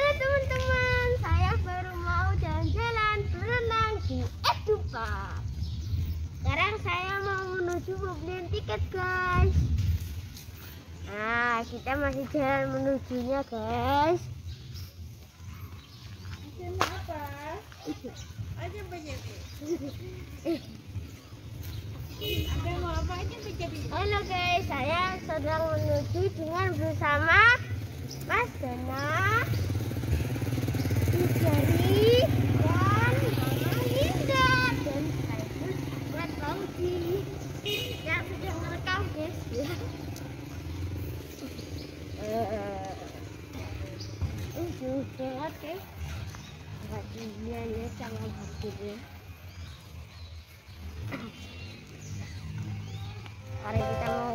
teman-teman, saya baru mau jalan-jalan berenang di Edupark. Sekarang saya mau menuju pembelian tiket, guys. Nah, kita masih jalan menujunya, guys. Apa? Aja banyak. Ada mau apa aja menjadi. Halo guys, saya sedang menuju dengan bersama Mas Dana, Jari, dan Mama Linda, dan sekaligus Ahmad Fauzi yang sedang merekam, guys. Banget, guys. Enggak dunianya sangat hadirnya. Mari kita mau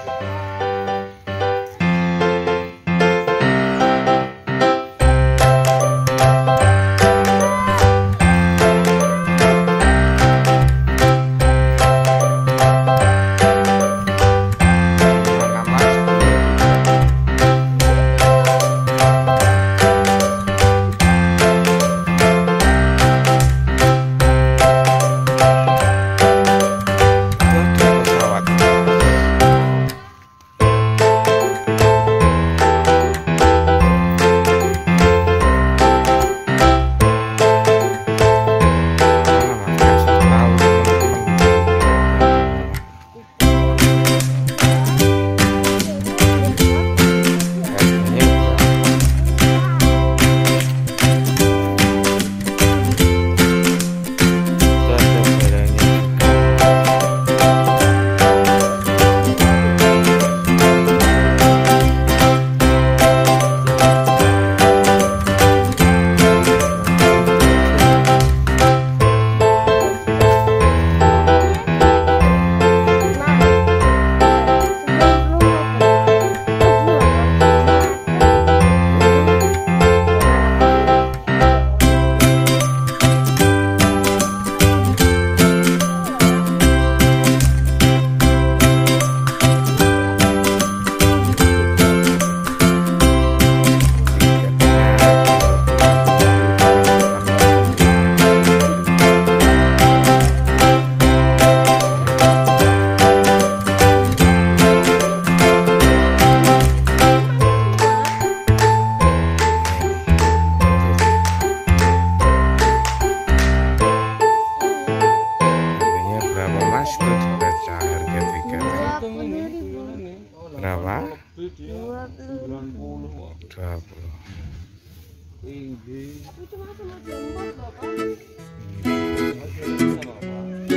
berapa? 20. 20. Tapi cuma sama jempol, Bapak.